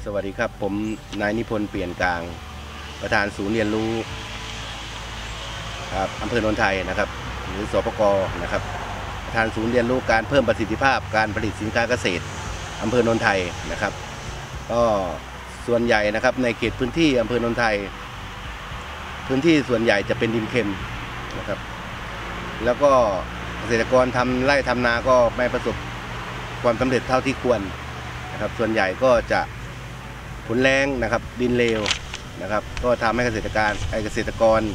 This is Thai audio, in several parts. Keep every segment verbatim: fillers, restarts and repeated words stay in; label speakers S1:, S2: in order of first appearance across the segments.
S1: วัสดีครับผมนายนิพนธ์เปลี่ยนกลางประธานศูนย์เรียนรู้ครับอำเภอโนนไทยนะครับหรือสปก.นะครับประธานศูนย์เรียนรู้การเพิ่มประสิทธิภาพการผลิตสินค้าเกษตรอำเภอโนนไทยนะครับก็ส่วนใหญ่นะครับในเขตพื้นที่อำเภอโนนไทยพื้นที่ส่วนใหญ่จะเป็นดินเค็มนะครับแล้วก็เกษตรกรทำไร่ทำนาก็ไม่ประสบความสำเร็จเท่าที่ควรนะครับส่วนใหญ่ก็จะผลแรงนะครับดินเลวนะครับก็ทำให้เกษตรกรไอเกษตรกร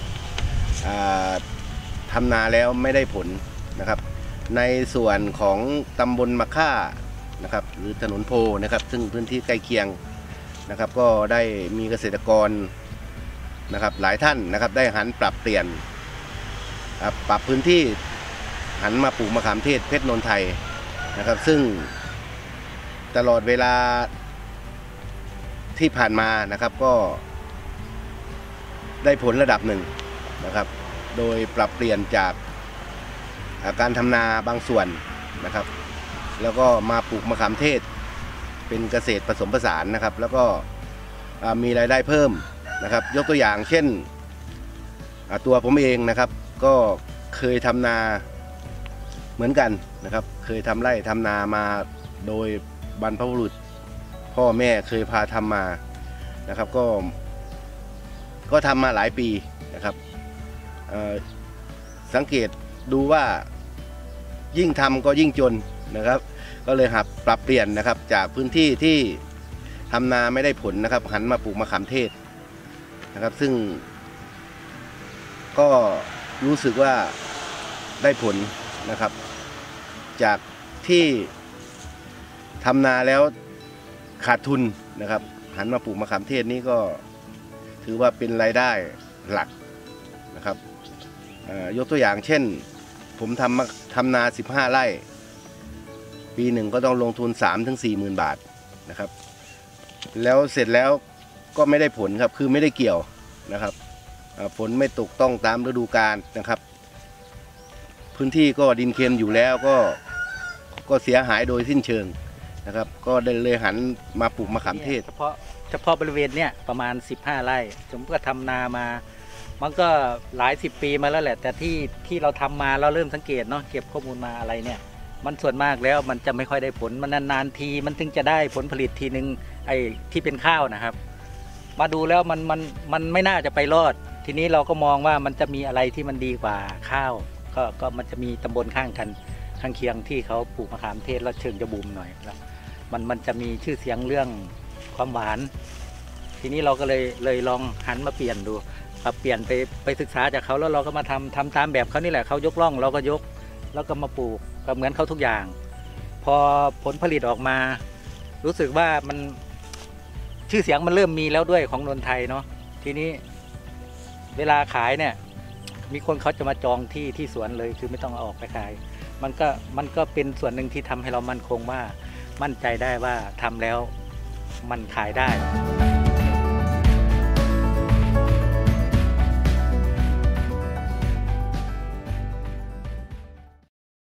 S1: ทำนาแล้วไม่ได้ผลนะครับในส่วนของตำบลมะค่านะครับหรือถนนโพนะครับซึ่งพื้นที่ใกล้เคียงนะครับก็ได้มีเกษตรกรนะครับหลายท่านนะครับได้หันปรับเปลี่ยนปรับพื้นที่หันมาปลูกมะขามเทศเพชรโนนไทยนะครับซึ่งตลอดเวลาที่ผ่านมานะครับก็ได้ผลระดับหนึ่งนะครับโดยปรับเปลี่ยนจากการทำนาบางส่วนนะครับแล้วก็มาปลูกมะขามเทศเป็นเกษตรผสมผสานนะครับแล้วก็มีรายได้เพิ่มนะครับยกตัวอย่างเช่นตัวผมเองนะครับก็เคยทำนาเหมือนกันนะครับเคยทำไร่ทำนามาโดยบรรพบุรุษพ่อแม่เคยพาทำมานะครับก็ก็ทำมาหลายปีนะครับสังเกตดูว่ายิ่งทำก็ยิ่งจนนะครับก็เลยหัดปรับเปลี่ยนนะครับจากพื้นที่ที่ทำนาไม่ได้ผลนะครับหันมาปลูกมะขามเทศนะครับซึ่งก็รู้สึกว่าได้ผลนะครับจากที่ทำนาแล้วขาดทุนนะครับหันมาปลูกมะขามเทศนี้ก็ถือว่าเป็นรายได้หลักนะครับยกตัวอย่างเช่นผมทำทำนาสิบห้าไร่ปีหนึ่งก็ต้องลงทุน สามถึงสี่หมื่น บาทนะครับแล้วเสร็จแล้วก็ไม่ได้ผลครับคือไม่ได้เกี่ยวนะครับฝนไม่ตกต้องตามฤดูกาลนะครับพื้นที่ก็ดินเค็มอยู่แล้วก็ก็เสียหายโดยสิ้นเชิงนะครับก็ได้เลยหันมาปลูกมะขามเทศเฉพาะ
S2: เฉพาะบริเวณเนี้ยประมาณสิบห้าไร่ผมก็ทำนามามันก็หลายสิบปีมาแล้วแหละแต่ที่ที่เราทำมาเราเริ่มสังเกตเนาะเก็บข้อมูลมาอะไรเนี่ยมันส่วนมากแล้วมันจะไม่ค่อยได้ผลมันนานๆทีมันถึงจะได้ผลผลิตทีนึงไอ้ที่เป็นข้าวนะครับมาดูแล้วมันมันมันไม่น่าจะไปรอดทีนี้เราก็มองว่ามันจะมีอะไรที่มันดีกว่าข้าวก็ก็มันจะมีตำบลข้างกันข้างเคียงที่เขาปลูกมะขามเทศแล้วเชิงจะบูมหน่อยแล้วมันมันจะมีชื่อเสียงเรื่องความหวานทีนี้เราก็เลยเลยลองหันมาเปลี่ยนดูปรับเปลี่ยนไปไปศึกษาจากเขาแล้วเราก็มาทำทำตามแบบเขานี่แหละเขายกร่องเราก็ยกแล้วก็มาปลูกก็เหมือนเขาทุกอย่างพอผลผลิตออกมารู้สึกว่ามันชื่อเสียงมันเริ่มมีแล้วด้วยของนนไทยเนาะทีนี้เวลาขายเนี่ยมีคนเขาจะมาจองที่ที่สวนเลยคือไม่ต้องเอาออกไปขายมันก็มันก็เป็นส่วนหนึ่งที่ทำให้เรามั่นคงว่ามั่นใจได้ว่าทำแล้วมันขายได้